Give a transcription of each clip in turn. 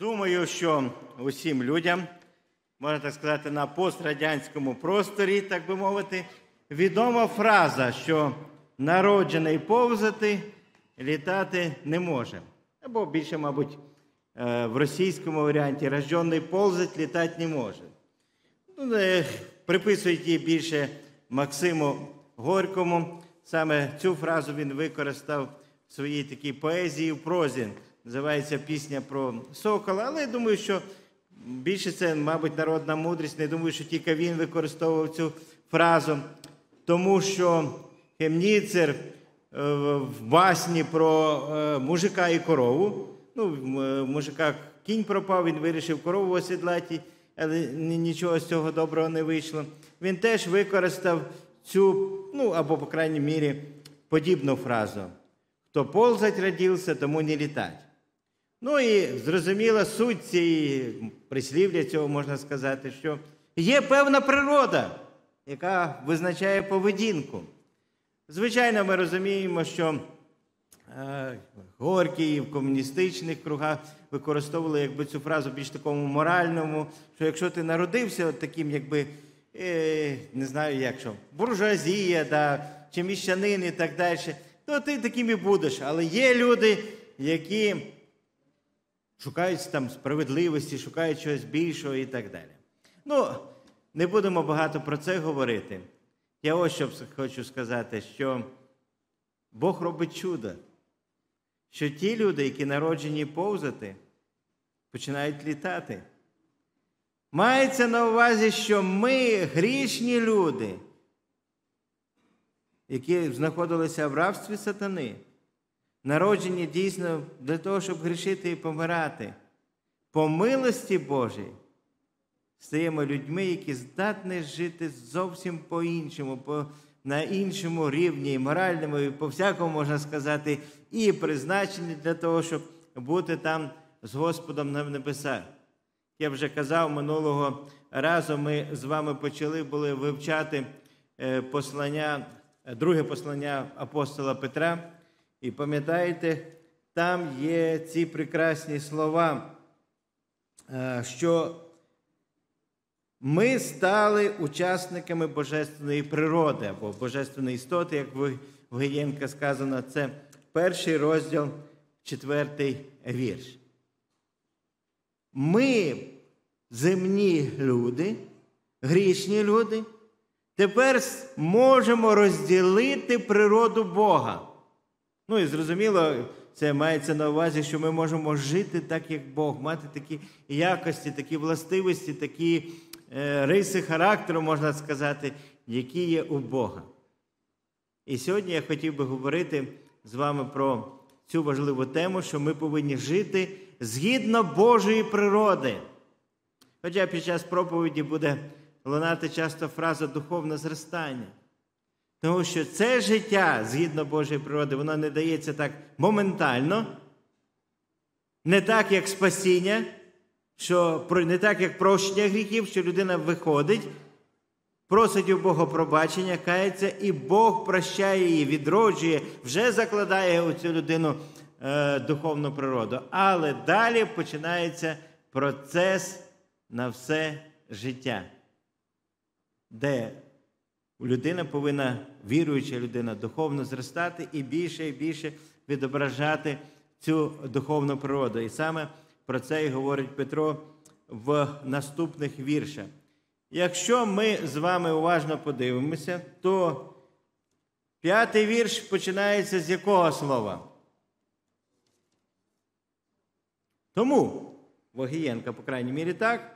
Думаю, що усім людям, можна так сказати, на пострадянському просторі, так би мовити, відома фраза, що народжений повзати, літати не може. Або більше, мабуть, в російському варіанті «рожденный ползать, літати не може». Приписують її більше Максиму Горькому. Саме цю фразу він використав в своїй такій поезії в прозі. Називається «Пісня про сокола». Але я думаю, що більше це, мабуть, народна мудрість. Не думаю, що тільки він використовував цю фразу. Тому що Хемніцер в басні про мужика і корову, мужика кінь пропав, він вирішив корову осідлати, але нічого з цього доброго не вийшло. Він теж використав цю, або, по крайній мірі, подібну фразу. «Хто ползать родився, тому не літать». І зрозуміла суть цієї прислів'я, цього можна сказати, що є певна природа, яка визначає поведінку. Звичайно, ми розуміємо, що Горький в комуністичних кругах використовували цю фразу більш такому моральному, що якщо ти народився таким, не знаю як що, буржуазія, чи міщанин і так далі, то ти таким і будеш. Але є люди, які шукають там справедливості, шукають чогось більшого і так далі. Не будемо багато про це говорити. Я ось що хочу сказати, що Бог робить чудо. Що ті люди, які народжені повзати, починають літати. Мається на увазі, що ми, грішні люди, які знаходилися в рабстві сатани, народжені дійсно для того, щоб грішити і помирати. По милості Божій стаємо людьми, які здатні жити зовсім по-іншому, на іншому рівні, і моральному, і по-всякому, можна сказати, і призначені для того, щоб бути там з Господом на небесах. Я вже казав, минулого разу ми з вами почали були вивчати друге послання апостола Петра. І пам'ятаєте, там є ці прекрасні слова, що ми стали учасниками божественної природи, або божественної істоти, як в Огієнка сказано, це 1 розділ, 4 вірш. Ми, земні люди, грішні люди, тепер можемо розділити природу Бога. І зрозуміло, це мається на увазі, що ми можемо жити так, як Бог, мати такі якості, такі властивості, такі риси характеру, можна сказати, які є у Бога. І сьогодні я хотів би говорити з вами про цю важливу тему, що ми повинні жити згідно Божої природи. Хоча під час проповіді буде лунати часто фраза «духовне зростання». Тому що це життя, згідно Божої природи, воно не дається так моментально, не так, як спасіння, не так, як прощення гріхів, що людина виходить, просить у Бога пробачення, кається, і Бог прощає її, відроджує, вже закладає у цю людину духовну природу. Але далі починається процес на все життя, де людина повинна, віруюча людина, духовно зростати і більше відображати цю духовну природу. І саме про це і говорить Петро в наступних віршах. Якщо ми з вами уважно подивимося, то 5-й вірш починається з якого слова? Тому, в Огієнка, по крайній мірі, так.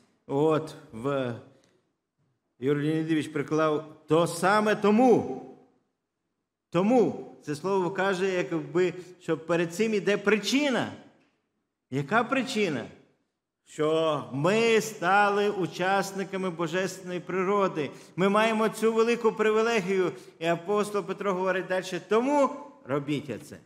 Юрій Леонідович приклав «то саме тому». Тому. Це слово каже, що перед цим іде причина. Яка причина? Що ми стали учасниками божественної природи. Ми маємо цю велику привілегію. І апостол Петро говорить далі, тому робіть це.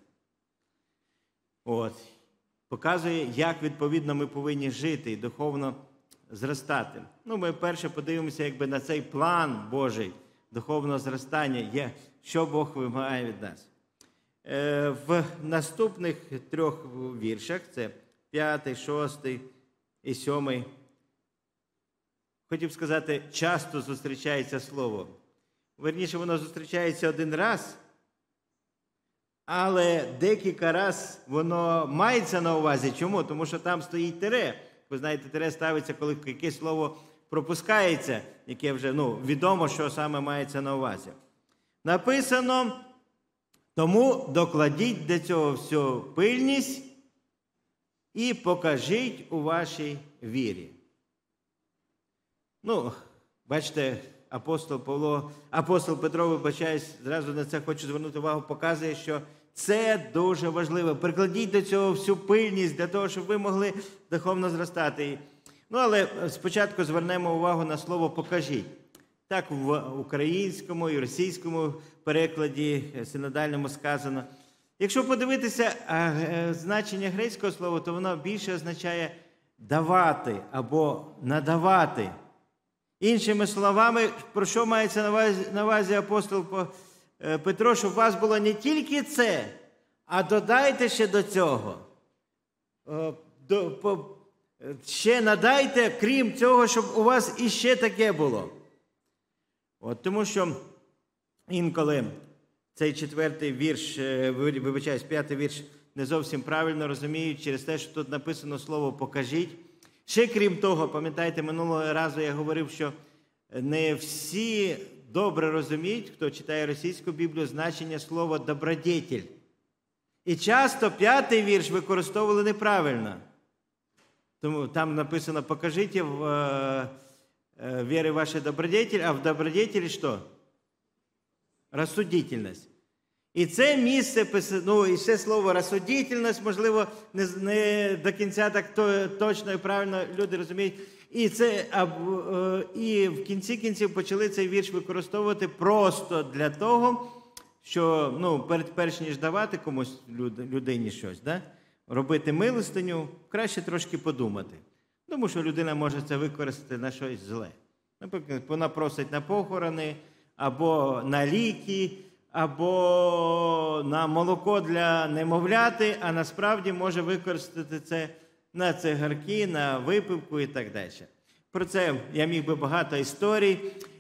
Показує, як відповідно ми повинні жити і духовно зростати. Ми перше подивимося на цей план Божий духовного зростання, що Бог вимагає від нас. В наступних 3 віршах, це 5, 6 і 7. Хотів сказати, часто зустрічається слово. Вірніше, воно зустрічається один раз, але декілька раз воно мається на увазі. Чому? Тому що там стоїть тире. Ви знаєте, тире ставиться, коли якесь слово пропускається, яке вже відомо, що саме мається на увазі. Написано, тому докладіть до цього всю пильність і покажіть у вашій вірі. Бачите, апостол Петро, вибачаюсь, зразу на це хочу звернути увагу, показує, що це дуже важливо. Прикладіть до цього всю пильність для того, щоб ви могли духовно зростати. Але спочатку звернемо увагу на слово «покажіть». Так в українському і російському перекладі синодальному сказано. Якщо подивитися значення грецького слова, то воно більше означає «давати» або «надавати». Іншими словами, про що мається на увазі апостол Петро, щоб у вас було не тільки це, а додайте ще до цього. Ще надайте, крім цього, щоб у вас іще таке було. Тому що інколи цей 4-й вірш, вибачаюсь, 5-й вірш не зовсім правильно розуміють через те, що тут написано слово «покажіть». Ще крім того, пам'ятаєте, минулого разу я говорив, що не всі добре розуміють, хто читає російську Біблію, значення слова «добродетель». І часто 5-й вірш використовували неправильно. Тому там написано «покажіть в вірі вашій добродетель», а в добродетелі що? Розсудительність. І це місце, і ще слово «розсудительність», можливо, не до кінця так точно і правильно люди розуміють. І в кінці кінців почали цей вірш використовувати просто для того, що, перш ніж давати комусь людині щось, робити милостиню, краще трошки подумати. Тому що людина може це використати на щось зле. Наприклад, вона просить на похорони, або на ліки, або на молоко для немовляти, а насправді може використати це на цигарки, на випивку і так далі. Про це я міг би багато історій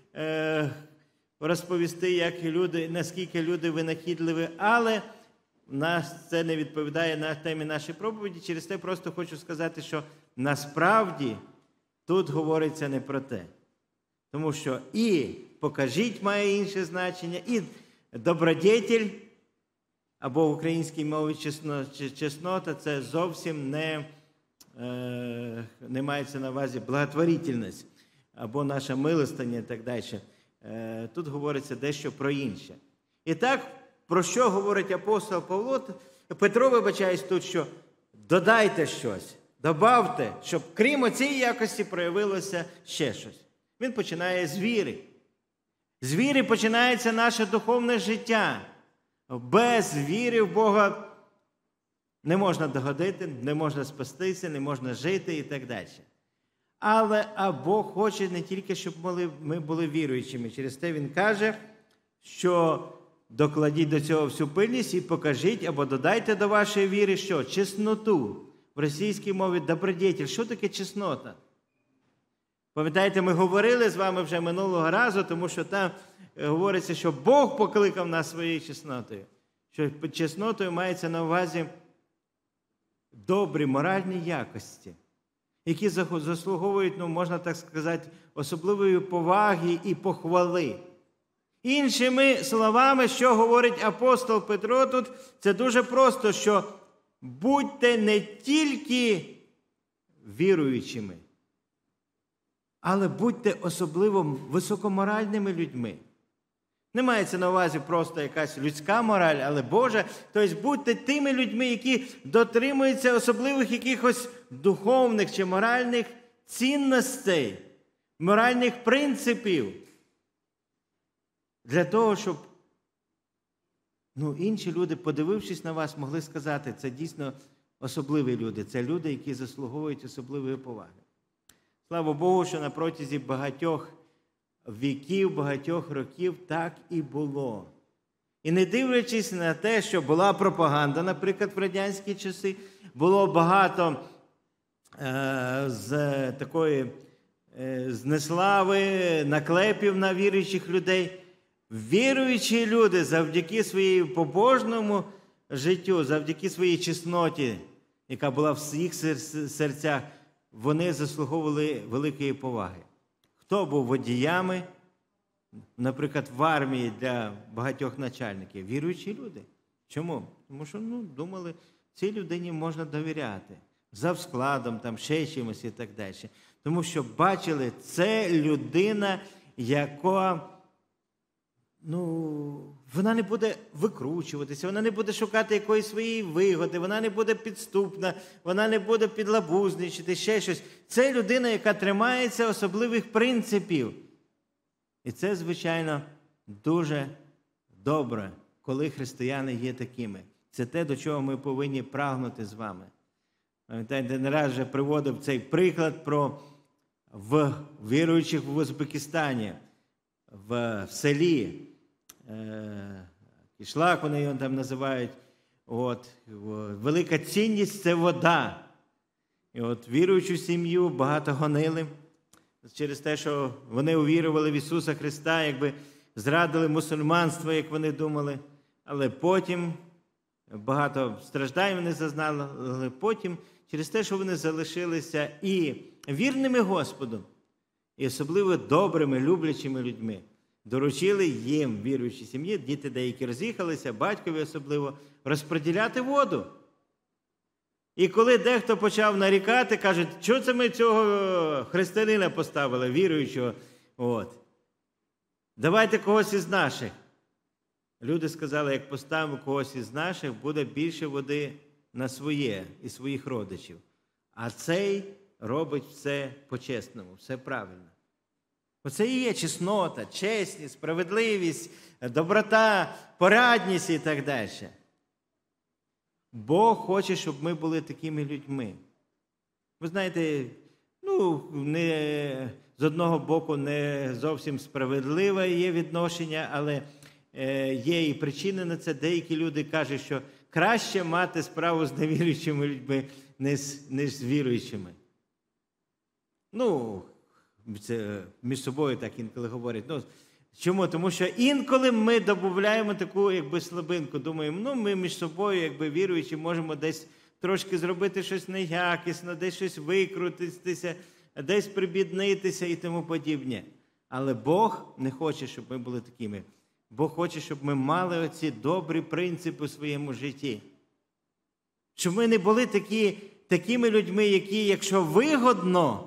розповісти, наскільки люди винахідливі, але нас це не відповідає на темі нашої проповіді. Через те просто хочу сказати, що насправді тут говориться не про те. Тому що і «покажіть» має інше значення, і «добродетель» або в українській мові «чеснота» – це зовсім не мається на увазі благотворительність або наша милостиня і так далі. Тут говориться дещо про інше. І так, про що говорить апостол Петро, вибачаюсь тут, що додайте щось, добавте, щоб крім оцієї якості проявилося ще щось. Він починає з віри. З віри починається наше духовне життя. Без віри в Бога не можна догодити, не можна спастися, не можна жити і так далі. Але Бог хоче не тільки, щоб ми були віруючими. Через те Він каже, що докладіть до цього всю пильність і покажіть, або додайте до вашої віри, що? Чесноту. В російській мові добродетель. Що таке чеснота? Пам'ятаєте, ми говорили з вами вже минулого разу, тому що там говориться, що Бог покликав нас своєю чеснотою. Що під чеснотою мається на увазі добрі моральні якості, які заслуговують, можна так сказати, особливої поваги і похвали. Іншими словами, що говорить апостол Петро тут, це дуже просто, що будьте не тільки віруючими, але будьте особливо високоморальними людьми. Не мається на увазі просто якась людська мораль, але Божа. Тобто будьте тими людьми, які дотримуються особливих якихось духовних чи моральних цінностей, моральних принципів. Для того, щоб інші люди, подивившись на вас, могли сказати, це дійсно особливі люди, це люди, які заслуговують особливої поваги. Слава Богу, що на протязі багатьох віків, багатьох років так і було. І не дивлячись на те, що була пропаганда, наприклад, в радянські часи, було багато з такої знеслави, наклепів на віруючих людей. Віруючі люди завдяки своєму побожному життю, завдяки своїй чесноті, яка була в їх серцях, вони заслуговували великої поваги. Хто був водіями, наприклад, в армії для багатьох начальників? Віруючі люди. Чому? Тому що думали, цій людині можна довіряти. Завскладом, там, ще чимось і так далі. Тому що бачили, це людина, яка вона не буде викручуватися, вона не буде шукати якоїсь своєї вигоди, вона не буде підступна, вона не буде підлабузничати, ще щось. Це людина, яка тримається особливих принципів. І це, звичайно, дуже добре, коли християни є такими. Це те, до чого ми повинні прагнути з вами. Пам'ятаєте, не раз вже приводив цей приклад про віруючих в Узбекистані, в селі. Кишлак, вони його там називають. Велика цінність – це вода. І віруючу сім'ю багато гонили через те, що вони увірували в Ісуса Христа, якби зрадили мусульманство, як вони думали. Але потім багато страждань вони зазнали, але потім через те, що вони залишилися і вірними Господу, і особливо добрими, люблячими людьми, доручили їм, віруючій сім'ї, діти деякі роз'їхалися, батькові особливо, розподіляти воду. І коли дехто почав нарікати, кажуть, що це ми цього християнина поставили, віруючого, давайте когось із наших. Люди сказали, як поставимо когось із наших, буде більше води на своє і своїх родичів. А цей робить все по-чесному, все правильно. Оце і є чеснота, чесність, справедливість, доброта, порадність і так далі. Бог хоче, щоб ми були такими людьми. Ви знаєте, з одного боку не зовсім справедливе є відношення, але є і причини на це. Деякі люди кажуть, що краще мати справу з невіруючими людьми, ніж з віруючими. Це між собою так інколи говорять. Чому? Тому що інколи ми додаємо таку слабинку. Думаємо, ми між собою, віруючі, можемо десь трошки зробити щось неякісно, десь щось викрутитися, десь прибіднитися і тому подібне. Але Бог не хоче, щоб ми були такими. Бог хоче, щоб ми мали оці добрі принципи у своєму житті. Щоб ми не були такими людьми, які, якщо вигодно,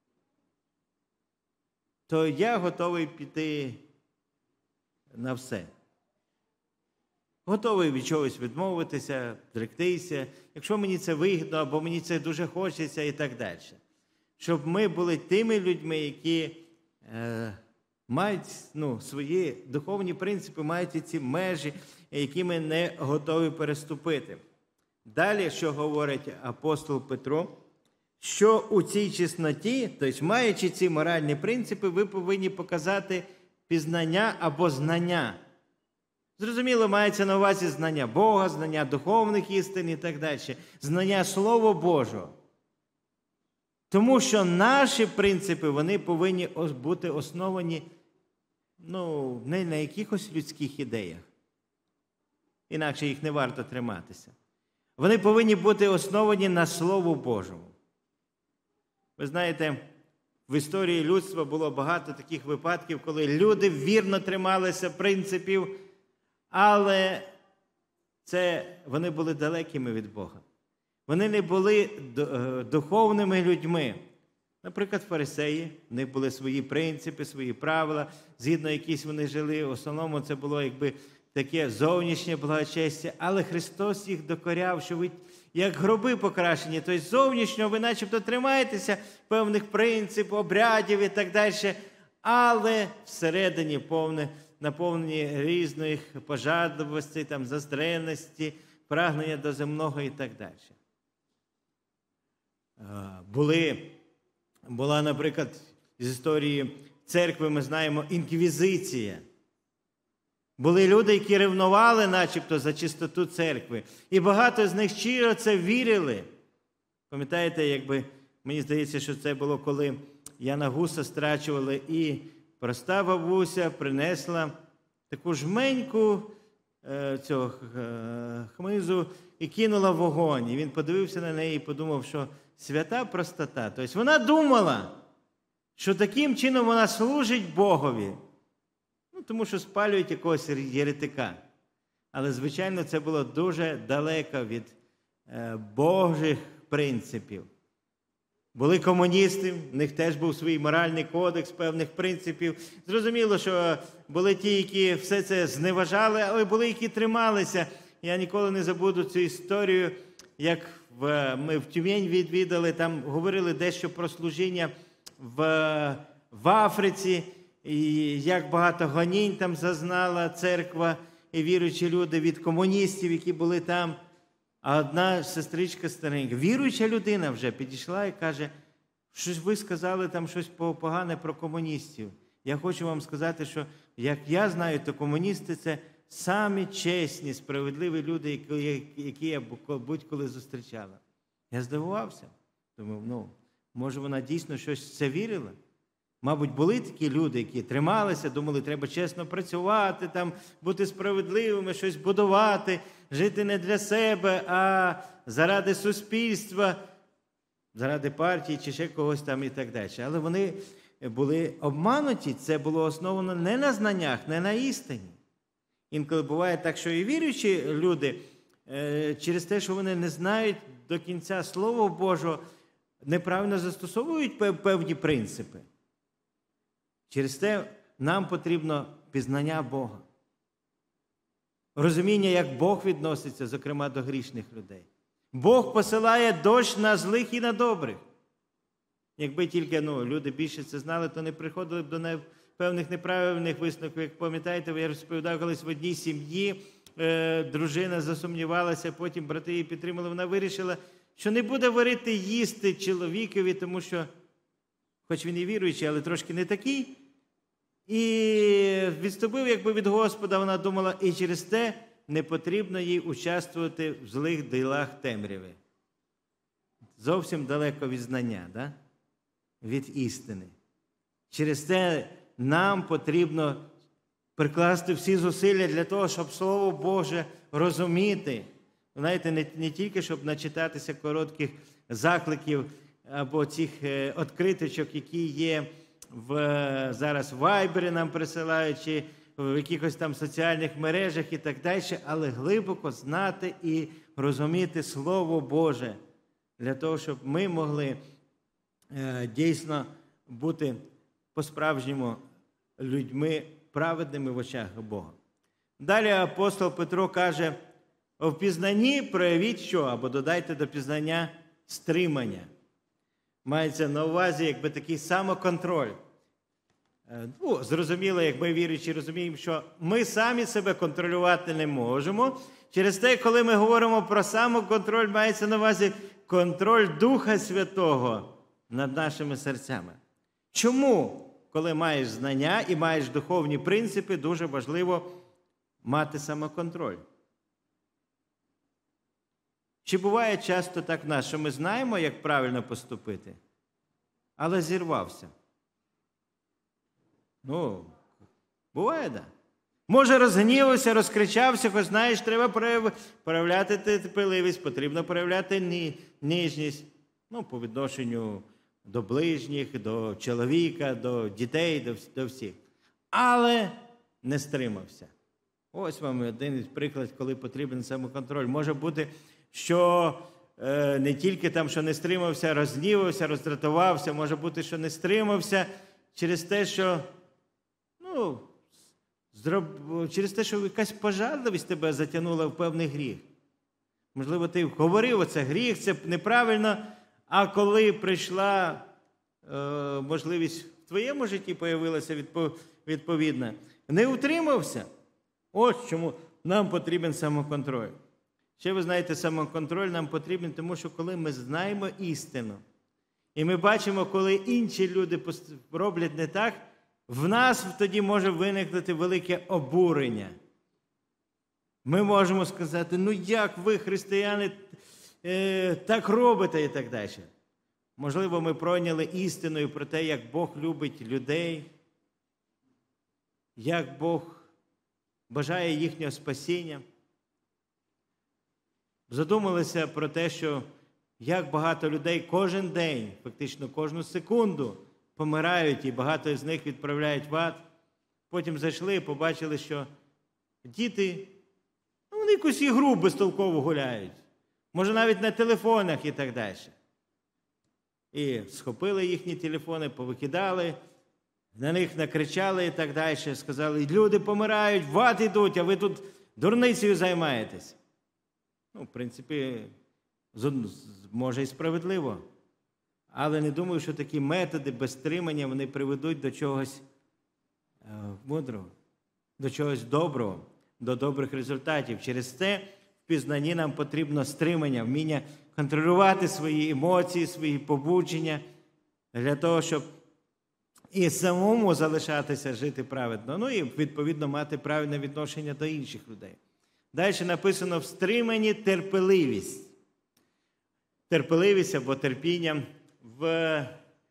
то я готовий піти на все. Готовий від чогось відмовитися, зректися, якщо мені це вигідно, або мені це дуже хочеться і так далі. Щоб ми були тими людьми, які мають свої духовні принципи, мають ці межі, які ми не готові переступити. Далі, що говорить апостол Петро, що у цій чесноті, тобто маючи ці моральні принципи, ви повинні показати пізнання або знання. Зрозуміло, мається на увазі знання Бога, знання духовних істин і так далі, знання Слова Божого. Тому що наші принципи, вони повинні бути основані не на якихось людських ідеях. Інакше їх не варто триматися. Вони повинні бути основані на Слову Божому. Ви знаєте, в історії людства було багато таких випадків, коли люди вірно трималися принципів, але вони були далекими від Бога. Вони не були духовними людьми. Наприклад, фарисеї, в них були свої принципи, свої правила, згідно яких вони жили. В основному це було таке зовнішнє благочестя, але Христос їх докоряв, що ви як гроби покрашені, тобто зовнішньо ви начебто тримаєтеся певних принципів, обрядів і так далі, але всередині наповнені різних пожадливостей, заздренності, прагнення до земного і так далі. Була, наприклад, з історії церкви, ми знаємо, інквізиція. Були люди, які ревнували начебто за чистоту церкви. І багато з них щиро це вірили. Пам'ятаєте, Мені здається, що це було, коли Яна Гуса страчували, і проста бабуся принесла таку жменьку цього хмизу і кинула в вогонь. І він подивився на неї і подумав, що свята простота. Тобто вона думала, що таким чином вона служить Богові. Тому що спалюють якогось єретика. Але, звичайно, це було дуже далеко від Божих принципів. Були комуністи, в них теж був свій моральний кодекс певних принципів. Зрозуміло, що були ті, які все це зневажали, але були, які трималися. Я ніколи не забуду цю історію, як ми в Тюмень відвідали, там говорили дещо про служіння в Африці, і як багато гонінь там зазнала церква і віруючі люди від комуністів, які були там. А одна сестричка старенька, віруюча людина вже підійшла і каже, що ж ви сказали там щось погане про комуністів. Я хочу вам сказати, що, як я знаю, то комуністи – це самі чесні, справедливі люди, які я будь-коли зустрічала. Я здивувався. Думав, може вона дійсно щось в це вірила? Мабуть, були такі люди, які трималися, думали, треба чесно працювати, там, бути справедливими, щось будувати, жити не для себе, а заради суспільства, заради партії чи ще когось там і так далі. Але вони були обмануті, це було основано не на знаннях, не на істині. Інколи буває так, що і віруючі люди, через те, що вони не знають до кінця Слова Божого, неправильно застосовують певні принципи. Через те нам потрібно пізнання Бога. Розуміння, як Бог відноситься, зокрема, до грішних людей. Бог посилає дощ на злих і на добрих. Якби тільки люди більше це знали, то не приходили б до певних неправильних висновків. Як пам'ятаєте, я розповідав колись в одній сім'ї, дружина засумнівалася, потім брати її підтримали, вона вирішила, що не буде варити їсти чоловікові, тому що, хоч він і віруючий, але трошки не такий, і відступив якби від Господа, вона думала, і через те не потрібно їй участвувати в злих ділах темряви. Зовсім далеко від знання, да? Від істини. Через те нам потрібно прикласти всі зусилля для того, щоб Слово Боже розуміти. Знаєте, не тільки, щоб начитатися коротких закликів або цих відкриточок, які є зараз в Вайбері нам присилають, чи в якихось там соціальних мережах і так далі, але глибоко знати і розуміти Слово Боже, для того, щоб ми могли дійсно бути по-справжньому людьми праведними в очах Бога. Далі апостол Петро каже, в пізнанні проявіть що? Або додайте до пізнання стримання. Мається на увазі якби такий самоконтроль. Зрозуміло, як ми віруючі розуміємо, що ми самі себе контролювати не можемо. Через те, коли ми говоримо про самоконтроль, мається на увазі контроль Духа Святого над нашими серцями. Чому, коли маєш знання і маєш духовні принципи, дуже важливо мати самоконтроль? Чи буває часто так в нас, що ми знаємо, як правильно поступити, але зірвався? Буває, так. Може, розгнівався, розкричався, хоч знаєш, треба проявляти терпеливість, потрібно проявляти ніжність, по відношенню до ближніх, до чоловіка, до дітей, до всіх. Але не стримався. Ось вам один із прикладів, коли потрібен самоконтроль. Може бути, що не тільки там, що не стримався, розгнівався, роздратувався, може бути, що не стримався через те, що якась пожадливість тебе затягнула в певний гріх. Можливо, ти говорив, оце гріх, це неправильно, а коли прийшла можливість в твоєму житті появилася відповідна, не утримався. Ось чому нам потрібен самоконтроль. Ще ви знаєте, самоконтроль нам потрібен, тому що коли ми знаємо істину, і ми бачимо, коли інші люди роблять не так, в нас тоді може виникнути велике обурення. Ми можемо сказати, як ви, християни, так робите і так далі. Можливо, ми пройняли істиною про те, як Бог любить людей, як Бог бажає їхнього спасіння. Задумалися про те, що як багато людей кожен день, фактично кожну секунду помирають, і багато з них відправляють в ад. Потім зайшли і побачили, що діти, вони якусь ігру безтолково гуляють. Може, навіть на телефонах і так далі. І схопили їхні телефони, повикидали, на них накричали і так далі. Сказали, люди помирають, в ад ідуть, а ви тут дурницею займаєтесь. В принципі, може і справедливо. Але не думаю, що такі методи без стримання, вони приведуть до чогось мудрого, до чогось доброго, до добрих результатів. Через це в пізнанні нам потрібно стримання, вміння контролювати свої емоції, свої побудження, для того, щоб і самому залишатися жити праведно, і, відповідно, мати правильне відношення до інших людей. Далі написано в стриманні терпеливість. Терпеливість або терпіння. В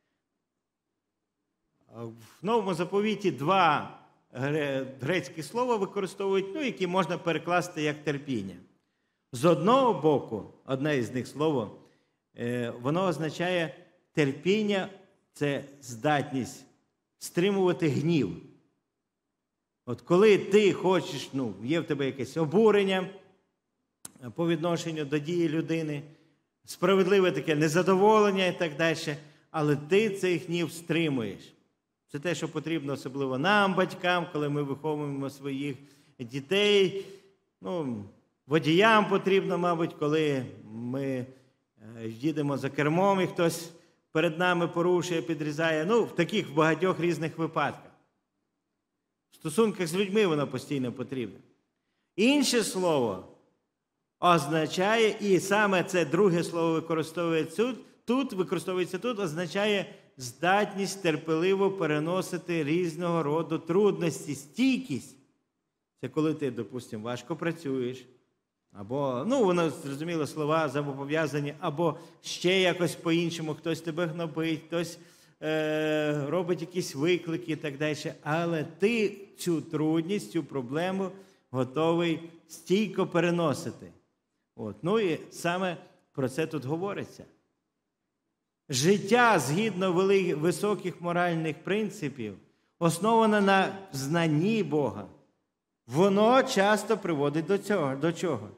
Новому заповіті два грецькі слова використовують, які можна перекласти як терпіння. З одного боку, одне із них слово, воно означає терпіння – це здатність стримувати гнів. От коли ти хочеш, є в тебе якесь обурення по відношенню до дії людини, справедливе таке незадоволення і так далі, але ти цей гнів стримуєш. Це те, що потрібно особливо нам, батькам, коли ми виховуємо своїх дітей. Водіям потрібно, мабуть, коли ми їдемо за кермом і хтось перед нами порушує, підрізає. В таких багатьох різних випадках. В стосунках з людьми воно постійно потрібно. Інше слово означає, і саме це друге слово використовується тут, означає здатність терпеливо переносити різного роду трудності, стійкість. Це коли ти, допустимо, важко працюєш, або, воно, зрозуміло, слова взаємопов'язані, або ще якось по-іншому, хтось тебе гнобить, хтось робить якісь виклики і так далі. Але ти цю трудність, цю проблему готовий стійко переносити. І саме про це тут говориться. Життя, згідно високих моральних принципів, основане на знанні Бога. Воно часто приводить до чого?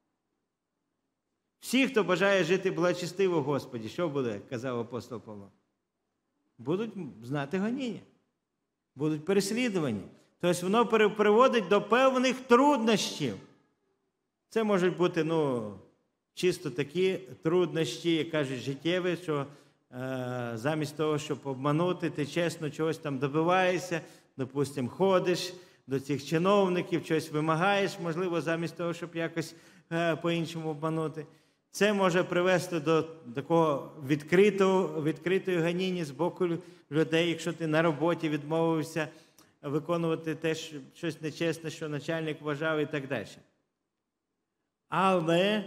Всі, хто бажає жити благочестиво Господі, що буде, казав апостол Павло? Будуть знати гоніння, будуть переслідувані. Тобто воно приводить до певних труднощів. Це можуть бути, чисто такі труднощі, як кажуть, життєві, що замість того, щоб обманути, ти чесно чогось там добиваєшся, допустимо, ходиш до цих чиновників, щось вимагаєш, можливо, замість того, щоб якось по-іншому обманути. Це може привести до такого відкритої ганіння з боку людей, якщо ти на роботі відмовився виконувати те, щось нечесне, що начальник вважав і так далі. Але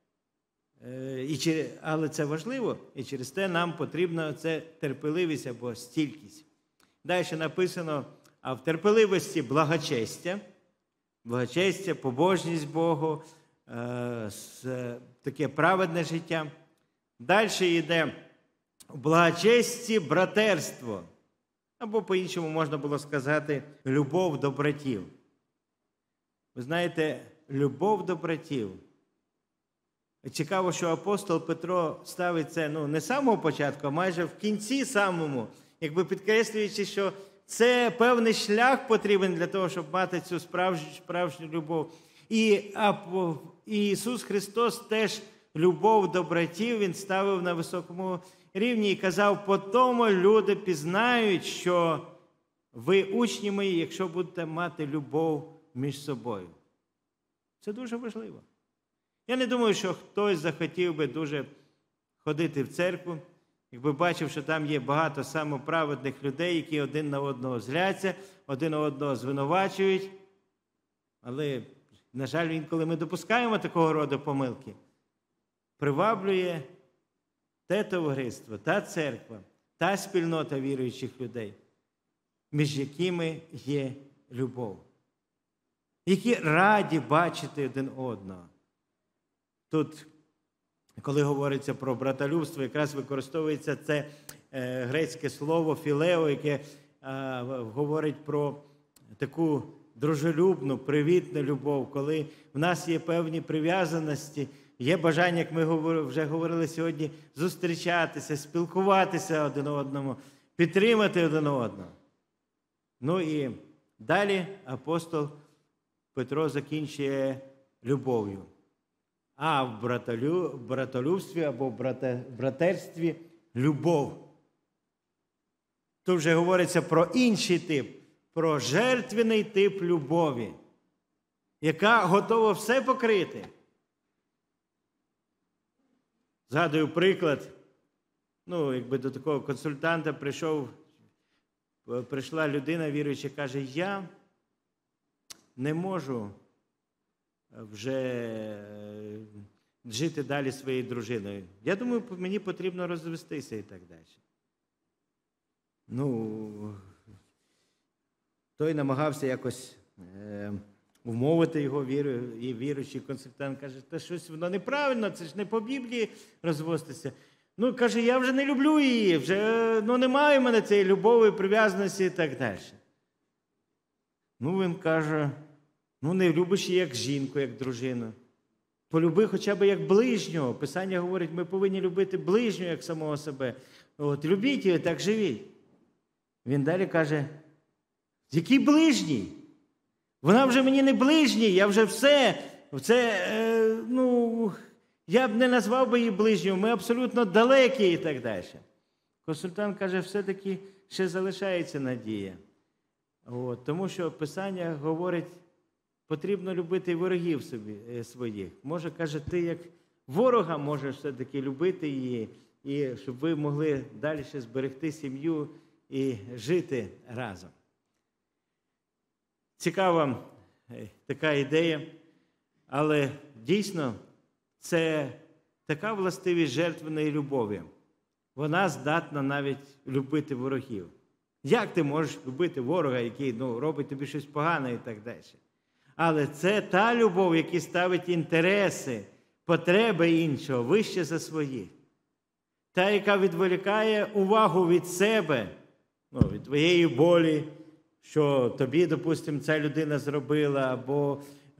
це важливо, і через те нам потрібна це терпеливість або стійкість. Далі написано, а в терпеливості благочестя, побожність Богу, таке праведне життя. Далі йде в благочесті братерство, або по-іншому можна було сказати любов до братів. Ви знаєте, любов до братів. Цікаво, що апостол Петро ставить це, не з самого початку, а майже в кінці самому, якби підкреслюючи, що це певний шлях потрібен для того, щоб мати цю справжню любов. І Ісус Христос теж любов до братів Він ставив на високому рівні і казав, по тому люди пізнають, що ви учні мої, якщо будете мати любов між собою. Це дуже важливо. Я не думаю, що хтось захотів би дуже ходити в церкву, якби бачив, що там є багато самоправедних людей, які один на одного зляться, один на одного звинувачують. Але, на жаль, інколи ми допускаємо такого роду помилки. Приваблює те товариство, та церква, та спільнота віруючих людей, між якими є любов, які раді бачити один одного. Тут, коли говориться про братолюбство, якраз використовується це грецьке слово «філео», яке говорить про таку дружелюбну, привітну любов, коли в нас є певні прив'язаності, є бажання, як ми вже говорили сьогодні, зустрічатися, спілкуватися один одному, підтримати один одного. Ну і далі апостол Петро закінчує любов'ю. А в братолюбстві або в братерстві любов. Тут вже говориться про інший тип, про жертвений тип любові, яка готова все покрити. Згадую приклад, якби до такого консультанта прийшла людина віруюча, каже, я не можу вже жити далі своєю дружиною. Я думаю, мені потрібно розвестися і так далі. Той намагався якось умовити його віруючий консультант. Каже, та щось воно неправильно, це ж не по Біблії розвестися. Каже, я вже не люблю її, вже немає в мене цієї любові, прив'язаності і так далі. Він каже, не любиш її як жінку, як дружину. Полюби хоча б як ближнього. Писання говорить, ми повинні любити ближнього, як самого себе. Любіть її, так живіть. Він далі каже, який ближній? Вона вже мені не ближній, я вже все. Я б не назвав би її ближньою, ми абсолютно далекі і так далі. Консультант каже, все-таки ще залишається надія. Тому що Писання говорить, потрібно любити ворогів своїх. Може, каже, ти як ворога можеш все-таки любити її, і щоб ви могли далі зберегти сім'ю і жити разом. Цікава така ідея, але дійсно це така властивість жертвеної любові. Вона здатна навіть любити ворогів. Як ти можеш любити ворога, який робить тобі щось погане і так далі? Але це та любов, яка ставить інтереси, потреби іншого вище за свої. Та, яка відволікає увагу від себе, від твоєї болі, що тобі, допустимо, ця людина зробила, або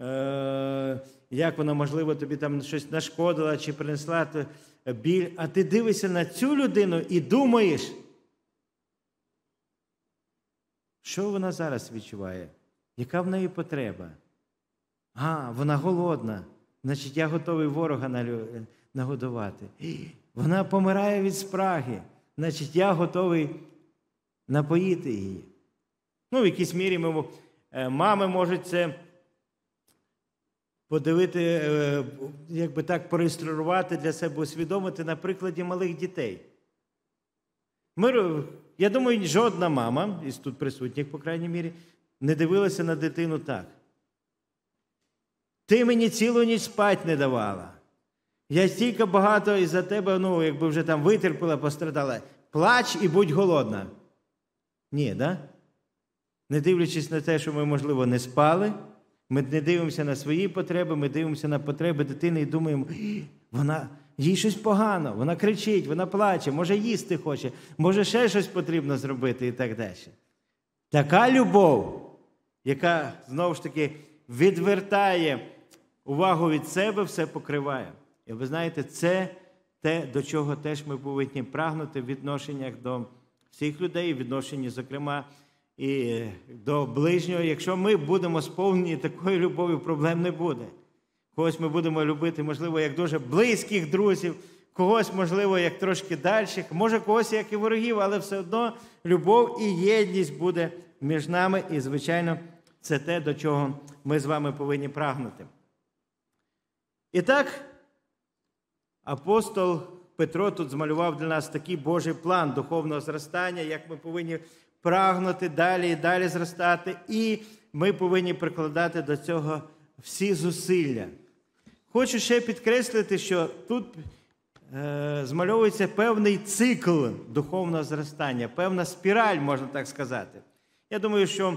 як вона, можливо, тобі там щось нашкодила, чи принесла біль, а ти дивишся на цю людину і думаєш, що вона зараз відчуває, яка в неї потреба. Вона голодна, значить, я готовий ворога нагодувати. Вона помирає від спраги, значить, я готовий напоїти її. В якійсь мірі мами можуть це подивити, як би так, пореєструвати для себе, усвідомити на прикладі малих дітей. Я думаю, жодна мама, із тут присутніх, по крайній мірі, не дивилася на дитину так. Ти мені цілу ніч спать не давала. Я стільки багато із-за тебе, якби вже там витерпіла, пострадала. Плач і будь голодна. Ні, да? Не дивлячись на те, що ми, можливо, не спали, ми не дивимося на свої потреби, ми дивимося на потреби дитини і думаємо, їй щось погано, вона кричить, вона плаче, може їсти хоче, може ще щось потрібно зробити і так далі. Така любов, яка, знову ж таки, відвертає увагу від себе, все покриває. І ви знаєте, це те, до чого теж ми повинні прагнути в відношеннях до всіх людей, в відношенні, зокрема, і до ближнього. Якщо ми будемо сповнені такою любов'ю, проблем не буде. Когось ми будемо любити, можливо, як дуже близьких друзів, когось, можливо, як трошки дальших, може, когось як і ворогів, але все одно любов і єдність буде між нами, і, звичайно, це те, до чого ми з вами повинні прагнути. І так, апостол Петро тут змалював для нас такий Божий план духовного зростання, як ми повинні прагнути далі і далі зростати, і ми повинні прикладати до цього всі зусилля. Хочу ще підкреслити, що тут змальовується певний цикл духовного зростання, певна спіраль, можна так сказати. Я думаю, що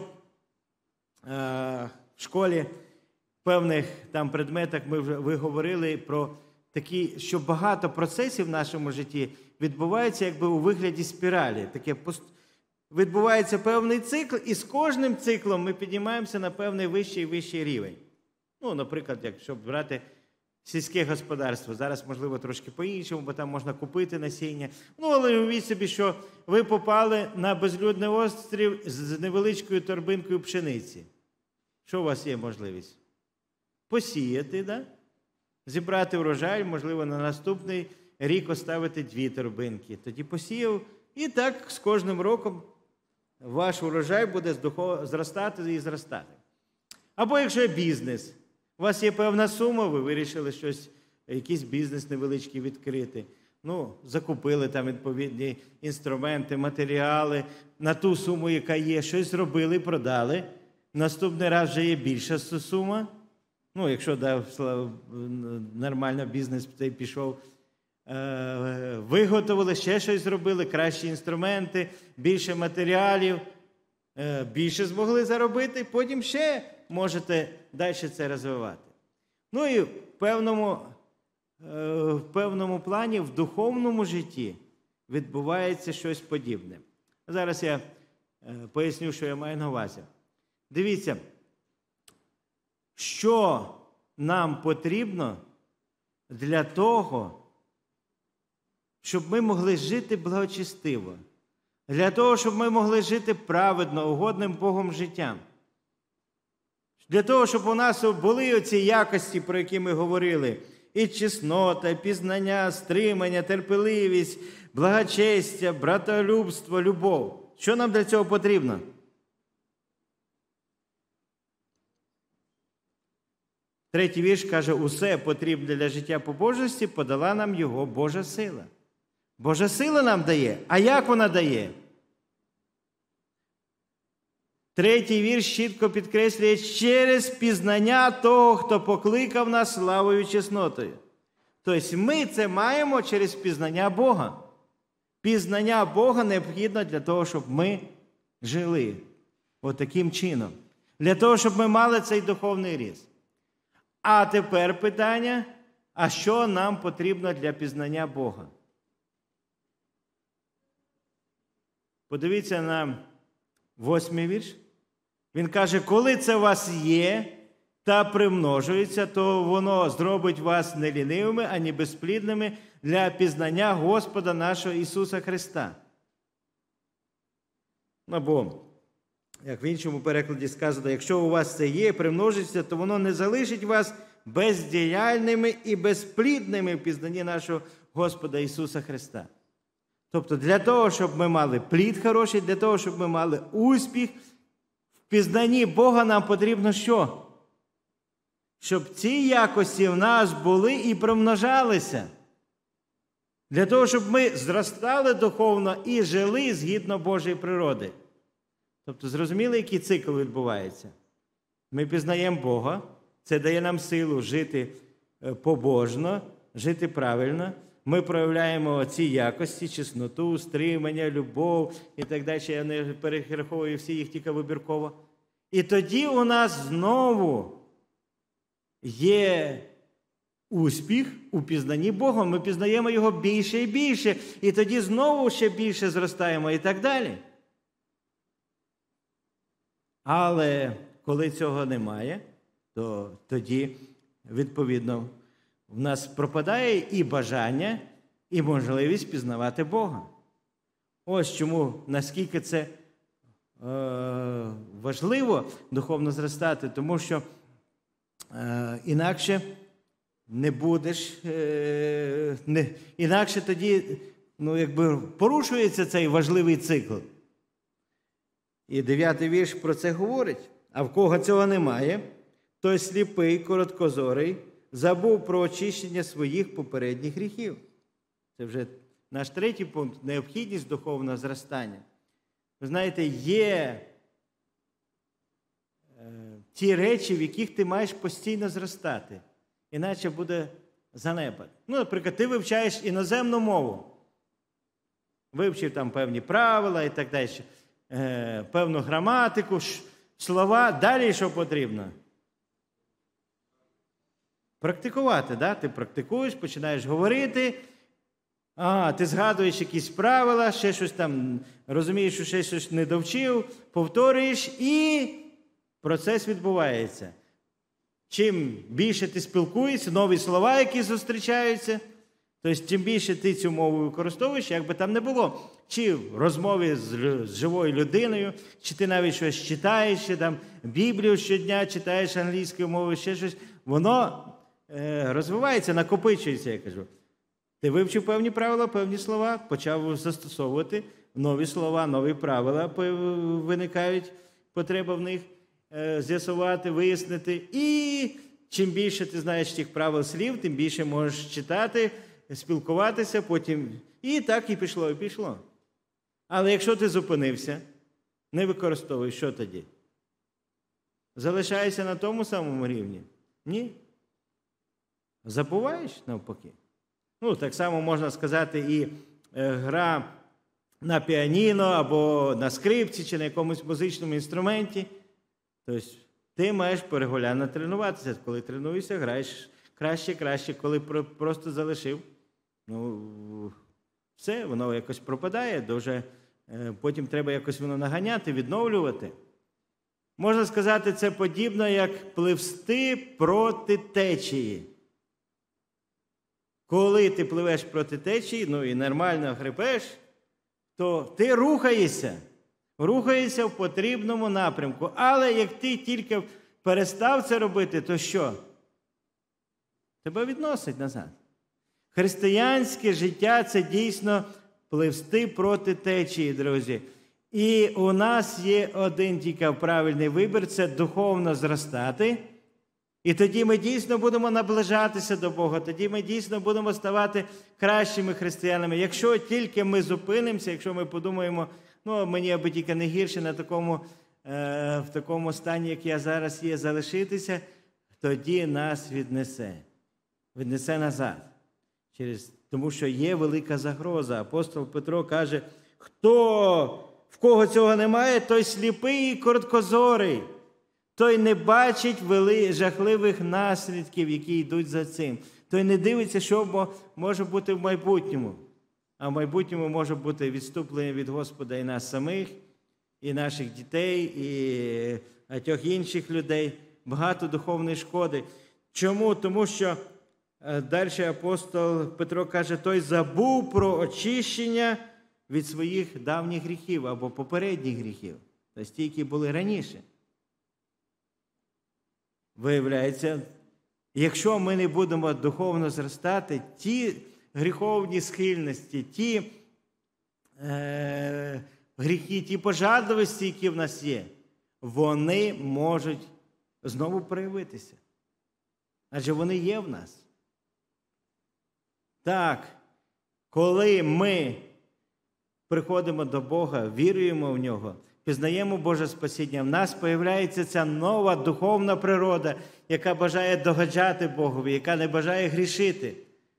в школі в певних там предметах ви говорили про такі, що багато процесів в нашому житті відбувається якби у вигляді спіралі. Відбувається певний цикл, і з кожним циклом ми піднімаємося на певний вищий і вищий рівень. Ну, наприклад, якщо брати сільське господарство, зараз, можливо, трошки по-іншому, бо там можна купити насіння. Ну, але уявіть собі, що ви попали на безлюдний острів з невеличкою торбинкою пшениці. Що у вас є можливість? Посіяти, да? Зібрати урожай, можливо, на наступний рік оставити 2 торбинки. Тоді посіяв, і так з кожним роком ваш урожай буде зростати і зростати. Або якщо є бізнес, у вас є певна сума, ви вирішили якийсь бізнес невеличкий відкрити. Ну, закупили там відповідні інструменти, матеріали на ту суму, яка є, щось зробили, продали. Наступний раз вже є більша сума. Ну, якщо нормально бізнес цей пішов, виготовили, ще щось зробили, кращі інструменти, більше матеріалів, більше змогли заробити, потім ще можете далі це розвивати. Ну і в певному плані в духовному житті відбувається щось подібне. Зараз я поясню, що я маю на увазі. Дивіться, що нам потрібно для того, щоб ми могли жити благочестиво, для того, щоб ми могли жити праведно, угодним Богом життям. Для того, щоб у нас були оці якості, про які ми говорили, і чеснота, і пізнання, стримання, терпеливість, благочестя, братолюбство, любов. Що нам для цього потрібно? Третій вірш каже, усе потрібне для життя побожності подала нам його Божа сила. Божа сила нам дає. А як вона дає? Третій вірш чітко підкреслює, через пізнання того, хто покликав нас славою і чеснотою. Тобто ми це маємо через пізнання Бога. Пізнання Бога необхідно для того, щоб ми жили отаким чином. Для того, щоб ми мали цей духовний ріст. А тепер питання, а що нам потрібно для пізнання Бога? Подивіться на 8-й вірш. Він каже, коли це у вас є та примножується, то воно зробить вас не лінивими, ані безплідними для пізнання Господа нашого Ісуса Христа. Або, як в іншому перекладі сказано, якщо у вас це є, примножиться, то воно не залишить вас бездіяльними і безплідними в пізнанні нашого Господа Ісуса Христа. Тобто для того, щоб ми мали плід хороший, для того, щоб ми мали успіх, в пізнанні Бога нам потрібно що? Щоб ці якості в нас були і примножалися. Для того, щоб ми зростали духовно і жили згідно Божої природи. Тобто, зрозуміли, який цикл відбувається? Ми пізнаємо Бога, це дає нам силу жити побожно, жити правильно. Ми проявляємо ці якості, чесноту, стримання, любов і так далі. Я не перераховую всі їх тільки вибірково. І тоді у нас знову є успіх у пізнанні Бога. Ми пізнаємо Його більше і більше. І тоді знову ще більше зростаємо і так далі. Але коли цього немає, то тоді, відповідно, в нас пропадає і бажання, і можливість пізнавати Бога. Ось чому, наскільки це важливо духовно зростати, тому що інакше не будеш, інакше тоді порушується цей важливий цикл. І 9-й вірш про це говорить. А в кого цього немає, той сліпий, короткозорий, забув про очищення своїх попередніх гріхів. Це вже наш третій пункт – необхідність духовного зростання. Ви знаєте, є ті речі, в яких ти маєш постійно зростати. Іначе буде занепад. Ну, наприклад, ти вивчаєш іноземну мову. Вивчив там певні правила і так далі, певну граматику, слова. Далі що потрібно? Практикувати, да? Ти практикуєш, починаєш говорити, ти згадуєш якісь правила, ще щось там, розумієш, що ще щось не довчив, повторюєш, і процес відбувається. Чим більше ти спілкуєшся, нові слова, які зустрічаються, тобто, чим більше ти цю мову використовуєш, як би там не було, чи в розмові з живою людиною, чи ти навіть щось читаєш, чи там Біблію щодня читаєш англійською мовою, ще щось, воно розвивається, накопичується, я кажу. Ти вивчив певні правила, певні слова, почав застосовувати нові слова, нові правила, виникають потреба в них з'ясувати, вияснити. І чим більше ти знаєш тих правил слів, тим більше можеш читати, спілкуватися, потім і так і пішло, і пішло. Але якщо ти зупинився, не використовуєш, що тоді? Залишаєшся на тому самому рівні? Ні. Забуваєш навпаки. Ну, так само можна сказати і гра на піаніно, або на скрипці, чи на якомусь музичному інструменті. Тобто ти маєш регулярно тренуватися. Коли тренуєшся, граєш краще. Коли просто залишив, ну, все, воно якось пропадає, дуже, потім треба якось воно наганяти, відновлювати. Можна сказати, це подібно, як пливсти проти течії. Коли ти пливеш проти течії, ну і нормально хрипеш, то ти рухаєшся в потрібному напрямку. Але як ти тільки перестав це робити, то що? Тебе відносить назад. Християнське життя – це дійсно пливсти проти течії, друзі. І у нас є один тільки правильний вибір – це духовно зростати. І тоді ми дійсно будемо наближатися до Бога, тоді ми дійсно будемо ставати кращими християнами. Якщо тільки ми зупинимося, якщо ми подумаємо, ну, мені аби тільки не гірше в такому стані, як я зараз є, залишитися, тоді нас віднесе назад. Тому що є велика загроза. Апостол Петро каже, в кого цього немає, той сліпий і короткозорий. Той не бачить жахливих наслідків, які йдуть за цим. Той не дивиться, що може бути в майбутньому. А в майбутньому може бути відступлення від Господа і нас самих, і наших дітей, і багатьох інших людей. Багато духовної шкоди. Чому? Тому що далі апостол Петро каже, той забув про очищення від своїх давніх гріхів або попередніх гріхів. Тобто ті, які були раніше. Виявляється, якщо ми не будемо духовно зростати, ті гріховні схильності, ті гріхи, ті пожадливості, які в нас є, вони можуть знову проявитися. Адже вони є в нас. Так, коли ми приходимо до Бога, віруємо в Нього, пізнаємо Боже спасіння, в нас появляється ця нова духовна природа, яка бажає догоджати Богові, яка не бажає грішити.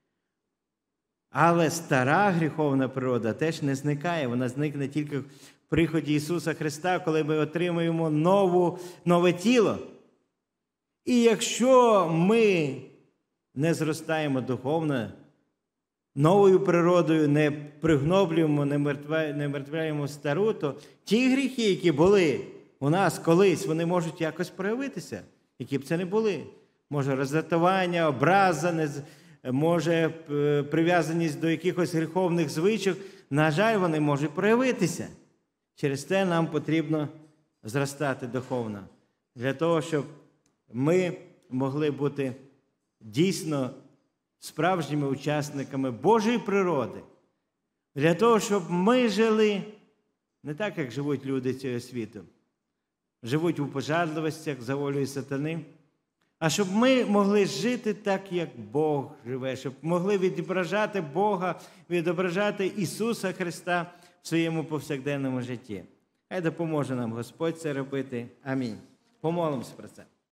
Але стара гріховна природа теж не зникає. Вона зникне тільки в приході Ісуса Христа, коли ми отримуємо нове тіло. І якщо ми не зростаємо духовно, новою природою не пригноблюємо, не мертвляємо стару, то ті гріхи, які були у нас колись, вони можуть якось проявитися, які б це не були. Може роздратування, образа, може прив'язаність до якихось гріховних звичок. На жаль, вони можуть проявитися. Через це нам потрібно зростати духовно. Для того, щоб ми могли бути дійсно справжніми учасниками Божої природи. Для того, щоб ми жили не так, як живуть люди цього світу. Живуть у пожадливостях, за волею сатани. А щоб ми могли жити так, як Бог живе. Щоб могли відображати Бога, відображати Ісуса Христа в своєму повсякденному житті. Хай допоможе нам Господь це робити. Амінь. Помолимося про це.